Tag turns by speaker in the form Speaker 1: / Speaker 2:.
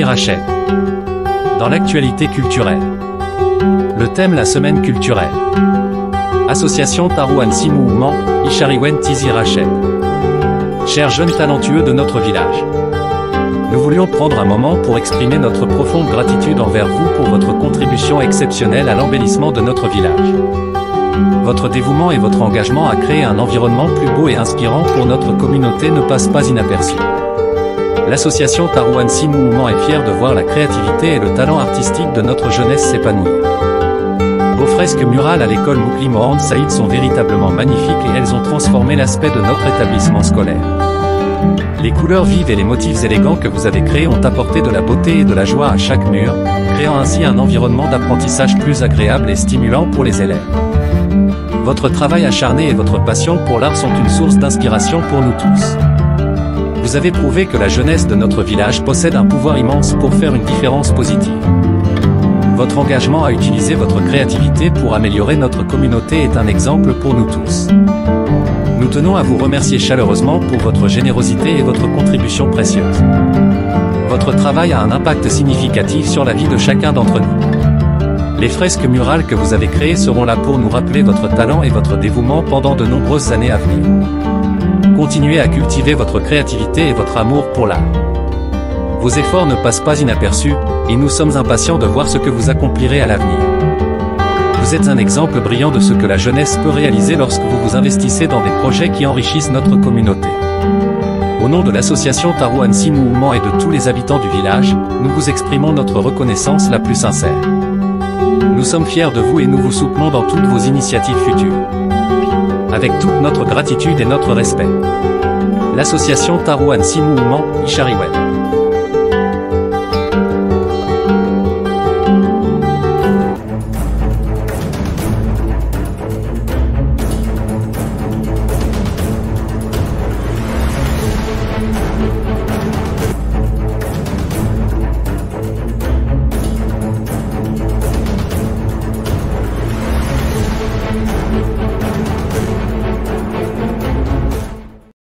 Speaker 1: Tizi Rachel. Dans l'actualité culturelle. Le thème la semaine culturelle. Association Tarouansi Mouvement, Ishariwen Tizi Rachel. Chers jeunes talentueux de notre village. Nous voulions prendre un moment pour exprimer notre profonde gratitude envers vous pour votre contribution exceptionnelle à l'embellissement de notre village. Votre dévouement et votre engagement à créer un environnement plus beau et inspirant pour notre communauté ne passent pas inaperçus. L'association Tarouansi Mouvement est fière de voir la créativité et le talent artistique de notre jeunesse s'épanouir. Vos fresques murales à l'école Moukli Mohand Saïd sont véritablement magnifiques et elles ont transformé l'aspect de notre établissement scolaire. Les couleurs vives et les motifs élégants que vous avez créés ont apporté de la beauté et de la joie à chaque mur, créant ainsi un environnement d'apprentissage plus agréable et stimulant pour les élèves. Votre travail acharné et votre passion pour l'art sont une source d'inspiration pour nous tous. Vous avez prouvé que la jeunesse de notre village possède un pouvoir immense pour faire une différence positive. Votre engagement à utiliser votre créativité pour améliorer notre communauté est un exemple pour nous tous. Nous tenons à vous remercier chaleureusement pour votre générosité et votre contribution précieuse. Votre travail a un impact significatif sur la vie de chacun d'entre nous. Les fresques murales que vous avez créées seront là pour nous rappeler votre talent et votre dévouement pendant de nombreuses années à venir. Continuez à cultiver votre créativité et votre amour pour l'art. Vos efforts ne passent pas inaperçus, et nous sommes impatients de voir ce que vous accomplirez à l'avenir. Vous êtes un exemple brillant de ce que la jeunesse peut réaliser lorsque vous vous investissez dans des projets qui enrichissent notre communauté. Au nom de l'association Tarouansi Mouvement et de tous les habitants du village, nous vous exprimons notre reconnaissance la plus sincère. Nous sommes fiers de vous et nous vous soutenons dans toutes vos initiatives futures. Avec toute notre gratitude et notre respect. L'association Tarouansi Mouvement, Ishariwen.